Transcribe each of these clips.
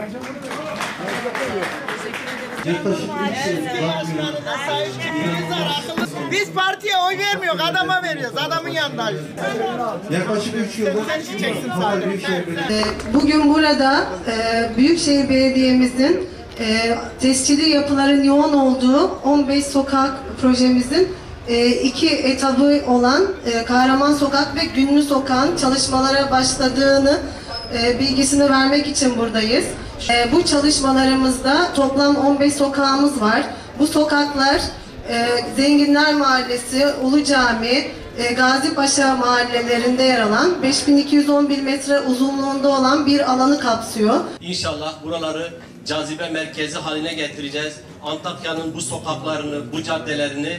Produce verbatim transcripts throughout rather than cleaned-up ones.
Biz partiye oy vermiyoruz, adama veriyoruz. Adamın yanındayız. Yaklaşık üç yıldır bugün burada e, Büyükşehir Belediye'mizin e, tescilli yapıların yoğun olduğu on beş sokak projemizin e, iki etabı olan e, Kahraman Sokak ve Günlü Sokak'ın çalışmalara başladığını e, bilgisini vermek için buradayız. E, bu çalışmalarımızda toplam on beş sokağımız var. Bu sokaklar e, Zenginler Mahallesi, Ulu Cami, e, Gazipaşa mahallelerinde yer alan beş bin iki yüz on bir metre uzunluğunda olan bir alanı kapsıyor. İnşallah buraları cazibe merkezi haline getireceğiz. Antakya'nın bu sokaklarını, bu caddelerini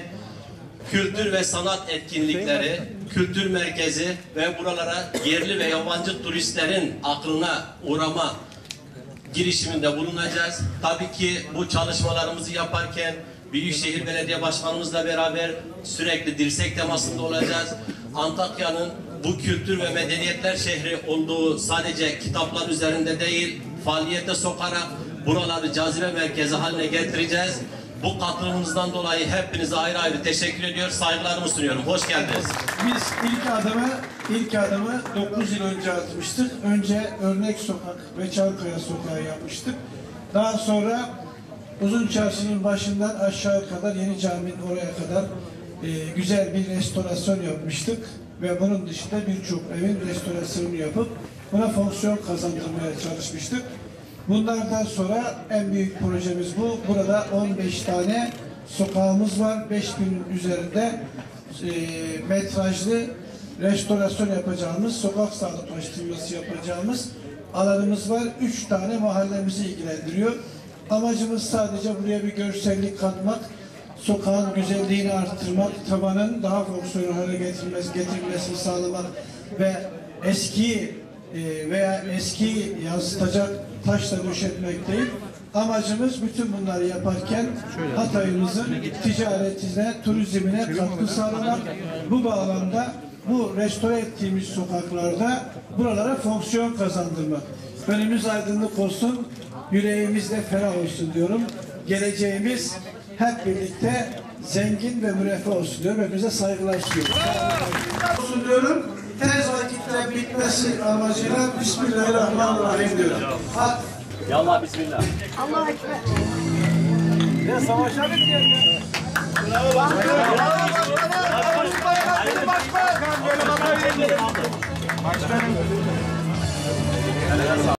kültür ve sanat etkinlikleri, kültür merkezi ve buralara yerli ve yabancı turistlerin aklına uğrama girişiminde bulunacağız. Tabii ki bu çalışmalarımızı yaparken Büyükşehir Belediye Başkanımızla beraber sürekli dirsek temasında olacağız. Antakya'nın bu kültür ve medeniyetler şehri olduğu sadece kitaplar üzerinde değil, faaliyete sokarak buraları cazibe merkezi haline getireceğiz. Bu katılımınızdan dolayı hepinize ayrı ayrı teşekkür ediyor, saygılarımı sunuyorum. Hoş geldiniz. Biz ilk adımı, ilk adımı dokuz yıl önce atmıştık. Önce Örnek Sokak ve Çalkaya Sokağı yapmıştık. Daha sonra Uzun Çarşı'nın başından aşağı kadar Yeni Cami'nin oraya kadar e, güzel bir restorasyon yapmıştık. Ve bunun dışında birçok evin restorasyonunu yapıp buna fonksiyon kazandırmaya çalışmıştık. Bunlardan sonra en büyük projemiz bu. Burada on beş tane sokağımız var. beş bin üzerinde e, metrajlı restorasyon yapacağımız, sokak sağlıklaştırması yapacağımız alanımız var. üç tane mahallemizi ilgilendiriyor. Amacımız sadece buraya bir görsellik katmak, sokağın güzelliğini arttırmak, tabanın daha fonksiyonel hale getirilmesi, getirilmesini sağlamak ve eski e, veya eski yansıtacak taşla döşetmek değil. Amacımız bütün bunları yaparken Hatay'ımızın ticaretine, turizmine katkı sağlamak. Bu bağlamda bu restore ettiğimiz sokaklarda buralara fonksiyon kazandırmak. Önümüz aydınlık olsun, yüreğimiz de ferah olsun diyorum. Geleceğimiz hep birlikte zengin ve müreffeh olsun diyorum. Hepinize saygılar sunuyorum. Olsun diyorum. Tez vakitte bitmesi amacıyla Bismillahirrahmanirrahim diyorum. Hadi. Yallah bismillah. Allah ekber. Ya savaşa mı gidiyorsun? Bravo başkanım. Bravo başkanım. Başkanım.